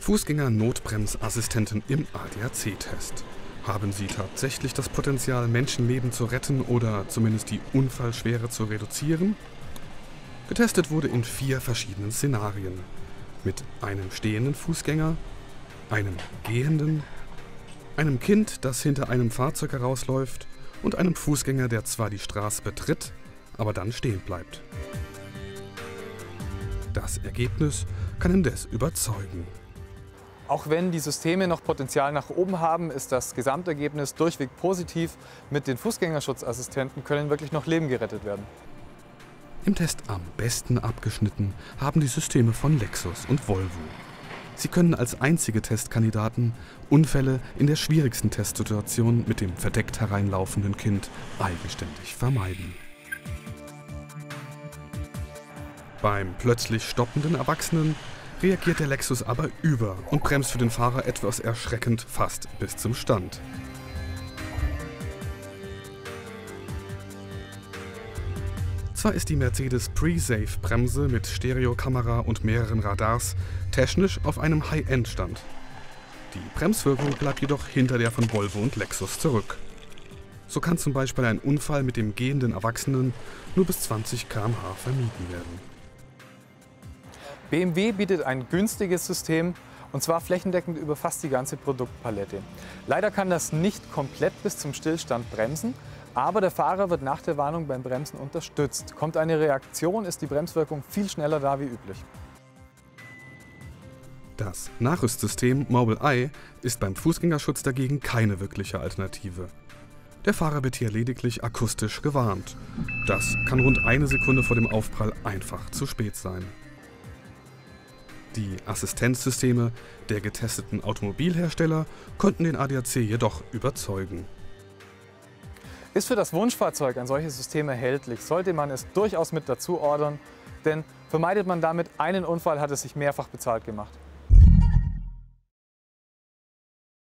Fußgänger-Notbremsassistenten im ADAC-Test. Haben sie tatsächlich das Potenzial, Menschenleben zu retten oder zumindest die Unfallschwere zu reduzieren? Getestet wurde in 4 verschiedenen Szenarien. Mit einem stehenden Fußgänger, einem gehenden, einem Kind, das hinter einem Fahrzeug herausläuft und einem Fußgänger, der zwar die Straße betritt, aber dann stehen bleibt. Das Ergebnis kann indes überzeugen. Auch wenn die Systeme noch Potenzial nach oben haben, ist das Gesamtergebnis durchweg positiv. Mit den Fußgängerschutzassistenten können wirklich noch Leben gerettet werden. Im Test am besten abgeschnitten haben die Systeme von Lexus und Volvo. Sie können als einzige Testkandidaten Unfälle in der schwierigsten Testsituation mit dem verdeckt hereinlaufenden Kind eigenständig vermeiden. Beim plötzlich stoppenden Erwachsenen reagiert der Lexus aber über und bremst für den Fahrer etwas erschreckend fast bis zum Stand. Zwar ist die Mercedes Pre-Safe-Bremse mit Stereokamera und mehreren Radars technisch auf einem High-End-Stand. Die Bremswirkung bleibt jedoch hinter der von Volvo und Lexus zurück. So kann zum Beispiel ein Unfall mit dem gehenden Erwachsenen nur bis 20 km/h vermieden werden. BMW bietet ein günstiges System, und zwar flächendeckend über fast die ganze Produktpalette. Leider kann das nicht komplett bis zum Stillstand bremsen, aber der Fahrer wird nach der Warnung beim Bremsen unterstützt. Kommt eine Reaktion, ist die Bremswirkung viel schneller da wie üblich. Das Nachrüstsystem Mobileye ist beim Fußgängerschutz dagegen keine wirkliche Alternative. Der Fahrer wird hier lediglich akustisch gewarnt. Das kann rund eine Sekunde vor dem Aufprall einfach zu spät sein. Die Assistenzsysteme der getesteten Automobilhersteller konnten den ADAC jedoch überzeugen. Ist für das Wunschfahrzeug ein solches System erhältlich, sollte man es durchaus mit dazu ordern, denn vermeidet man damit einen Unfall, hat es sich mehrfach bezahlt gemacht.